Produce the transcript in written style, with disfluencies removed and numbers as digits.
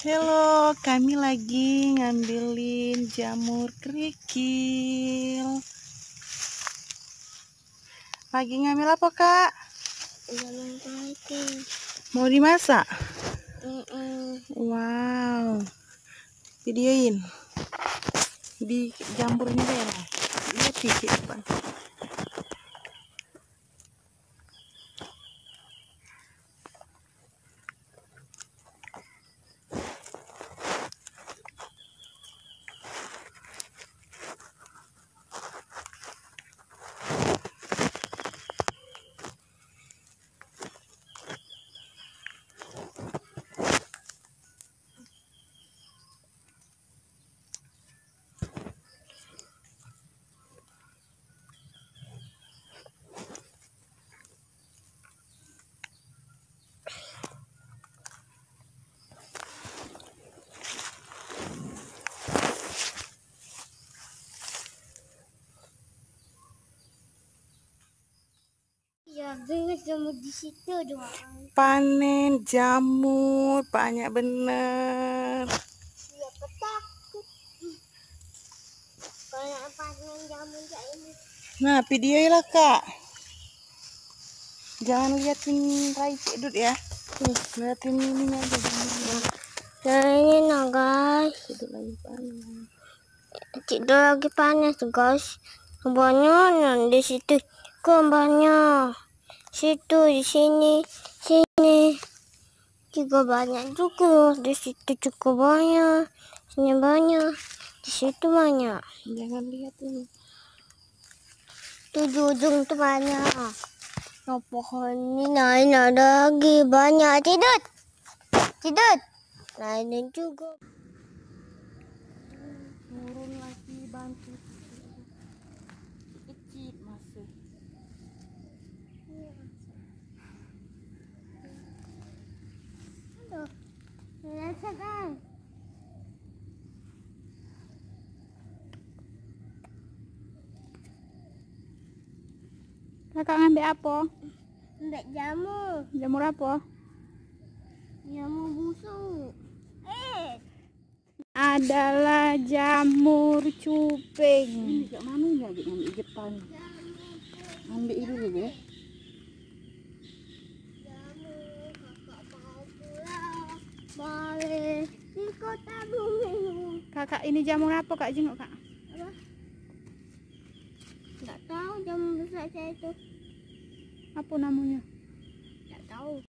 Halo, kami lagi ngambilin jamur kerikil. Lagi ngambil apa, Kak? Jamur kerikil. Mau dimasak? Wow. Videoin. Di jamurnya deh. Lihat di depan. Ya, banyak jamur di situ doang. Panen jamur banyak bener. Siapa takut? Kalau panen jamur kayak ini. Nah, videoin lah, Kak. Jangan liatin Rai Cik Dut ya. Liatin ininya aja jamurnya. Nah, ini nah guys. Cik Dut lagi panen. Tidak lagi panas guys. Banyak di situ. Kok banyak. Situ, di sini, sini. Juga banyak juga. Di situ cukup banyak. Sini banyak. Di situ banyak. Jangan lihat ini. Tuh ujung tuh banyak. Nah, pohon ini lain ada lagi banyak. Tidak. Nah, ini juga. Turun lagi bantu. Kecil masih. Aduh. Rasakan. Kakak ngambil apa? Ambil jamur. Jamur apa? Jamur busuk. Adalah jamur cuping. Ini kat mana ya? Ngambil depan. Ambil itu dulu ya. Jamur, kakak mau pulang. Balik di kota bumi. Kakak, ini jamur apa, Kak? Jenguk, Kak. Apa? Nggak tahu jamur besar saya itu. Apa namanya? Nggak tahu.